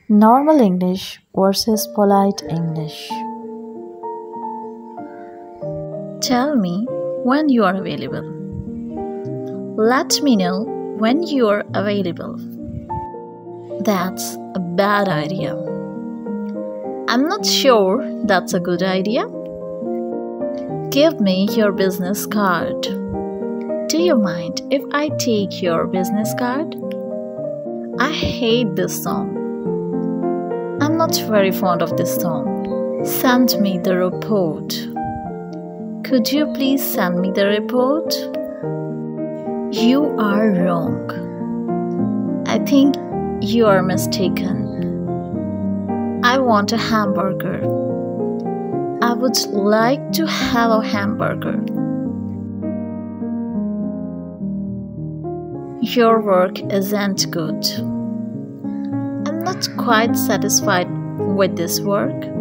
Normal English versus polite English. Tell me when you are available. Let me know when you are available. That's a bad idea. I'm not sure that's a good idea. Give me your business card. Do you mind if I take your business card? I hate this song. I'm not very fond of this song. Send me the report. Could you please send me the report? You are wrong. I think you are mistaken. I want a hamburger. I would like to have a hamburger. Your work isn't good. I'm not quite satisfied with this work.